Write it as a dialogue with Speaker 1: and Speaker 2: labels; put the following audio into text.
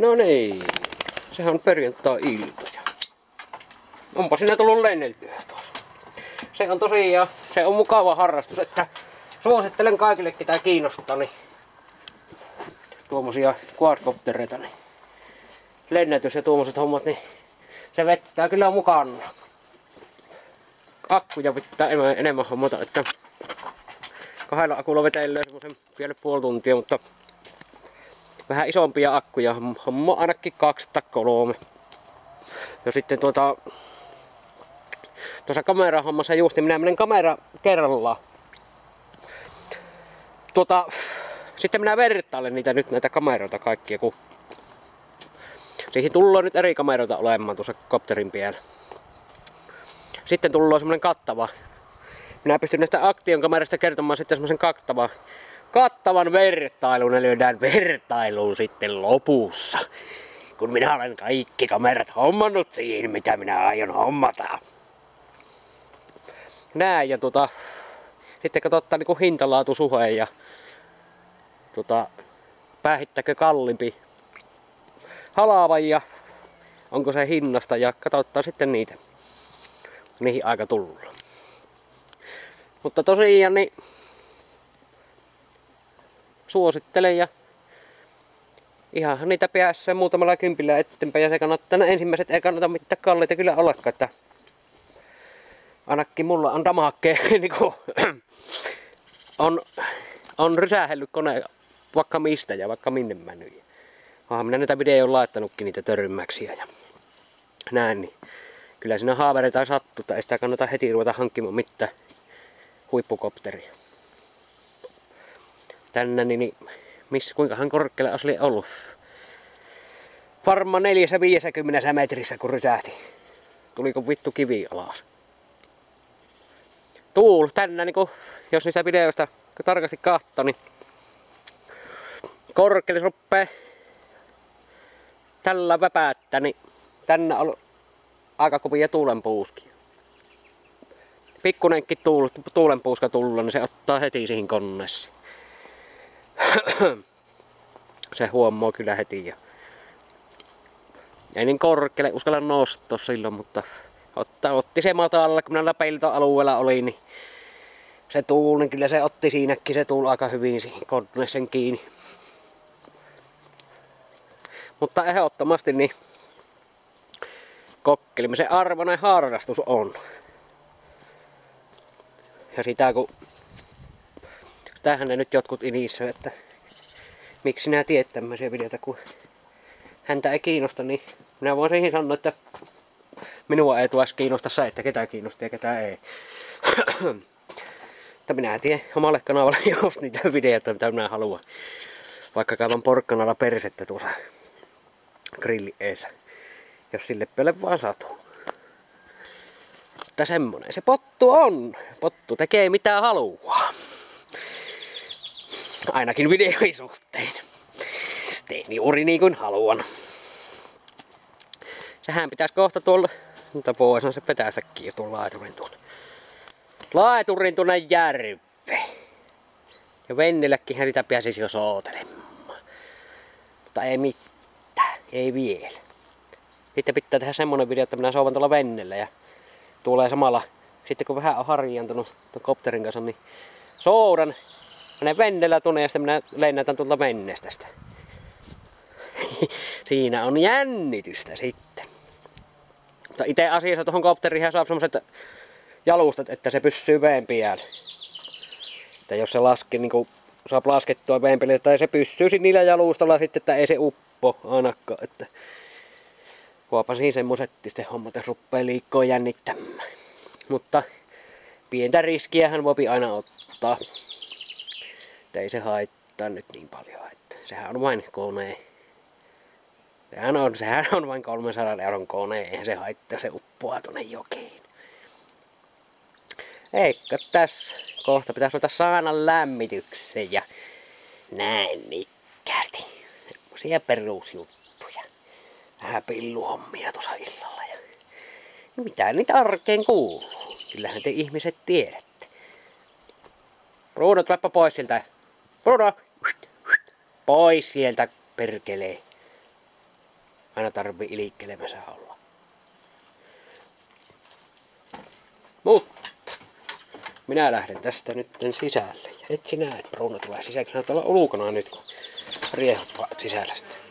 Speaker 1: No niin, sehän on perjantai-iltoja. Onpa sinä tullut lenneltyä tuossa. Se on tosiaan, se on mukava harrastus, että suosittelen kaikille, ketä kiinnostaa, niin tuommoisia quadcoptereita, niin lennätys ja tuommoiset hommat, niin se vettää kyllä mukana. Akkuja pitää enemmän hommata, että 2 akulla vetelee semmosen vielä puoli tuntia, mutta vähän isompia akkuja, homma ainakin 2 tai 3. Ja sitten tuossa kamerahommassa juuri minä menen kamera kerrallaan. Sitten minä vertailen näitä kameroita kaikkia, kun siihen tullaan nyt eri kameroita olemaan tuossa kopterin päällä. Sitten tullaan semmonen kattava. Minä pystyn näistä Action kamerasta kertomaan sitten semmosen kattavan vertailun, eli lyödään vertailuun sitten lopussa. Kun minä olen kaikki kamerat hommannut siihen, mitä minä aion hommata. Näin, ja sitten katsotaan niinku hintalaatusuheen ja päähittäkö kalliimpi halavan ja onko se hinnasta, ja katsotaan sitten niihin aika tullaan. Mutta tosiaan niin suosittelen, ja ihanhan niitä pääsee muutamalla kympillä eteenpäin, ja se kannattaa, ensimmäiset ei kannata mitään kalliita kyllä ollakaan, että ainakin mulla on damakkeen niinku on rysähellyt kone vaikka mistä ja vaikka minne mennyt. Onhan minä näitä videoon laittanutkin niitä törmäksiä ja näin, niin kyllä siinä haavereita sattuu, että ei sitä kannata heti ruveta hankkimaan mitään huippukopteria. Tänne niin kuinkahan korkealle asli ollut? Varmaan 450 metrissä kun rysähti. Tuliko vittu kivi alas? Tänne niin jos niistä videoista tarkasti katsoo, niin korkealle ruppee tällä väpäättä, niin tänne on aika kovia tuulenpuuskia. Pikkunenkin tuulenpuuska tulla, niin se ottaa heti siihen koneeseen. Se huomaa kyllä heti. Ja ei niin korkealle uskalla nostaa silloin, mutta otti se matalalla, kun näillä peltoalueella oli, niin se tuuli, niin kyllä se otti siinäkin se tuuli aika hyvin siihen koneeseen kiinni. Mutta ehdottomasti niin kokkelimisen arvoinen harrastus on. Ja sitähän ne nyt jotkut inissoi, että miksi sinä tiedät tämmöisiä videoita, kun häntä ei kiinnosta, niin minä voin siihen sanoa, että minua ei tuossa kiinnosta se, että ketä kiinnostaa ja ketä ei. Mutta minä tiedän omalle kanavalle just niitä videoita, mitä minä haluan. Vaikka kaivan porkkanalla persettä tuossa grilli eessä, jos sille päälle vaan satuu. Mutta semmonen se pottu on. Pottu tekee mitä haluaa. Ainakin videoiden suhteen. Teen juuri niin kuin haluan. Sehän pitäisi kohta tuolla, mutta voisin se petästäkin jo tuon laiturin tuonne järveen. Ja vennelläkinhän sitä pääsisi jo sootelemaan. Mutta ei mitään, ei vielä. Sitten pitää tehdä semmonen video, että minä souvan tuolla vennellä ja tulee samalla, sitten kun vähän on harjaantunut tuon kopterin kanssa, niin soudan menen vennellä tuonne ja sitten minä lennätän tuolta vennestä. Siinä on jännitystä sitten. Mutta itse asiassa tuohon kopteriin saa semmoset jalustat, että se pysyy veen päällä. Että jos se laskee, niin kun saa laskettua veen päälle, tai se pysyy niillä jalustalla sitten, että ei se uppo ainakaan. Että kuopa siinä semmoset sitten hommat, jos ruppee liikkoon jännittämään. Mutta pientä riskiähän voi aina ottaa. Että ei se haittaa nyt niin paljon, että sehän on vain kone. Sehän on vain 300 € kone, eihän se haittaa, se uppoaa tuonne jokeen. Eikö tässä kohta pitäisi ruveta saana lämmitykseen ja näin nikkäästi. Semmosia perusjuttuja. Vähän pilluhommia tuossa illalla. Ja mitä niitä arkeen kuuluu? Kyllähän te ihmiset tiedätte. Bruno, tulepa pois sieltä. Bruno! Pois sieltä, perkelee. aina tarvii ilikkelemässä olla. Mutta minä lähden tästä nyt sisälle. Ja et sinä, että Bruno tulee sisälle. Sinä olla ulkona nyt, kun riehut sisällä sitten.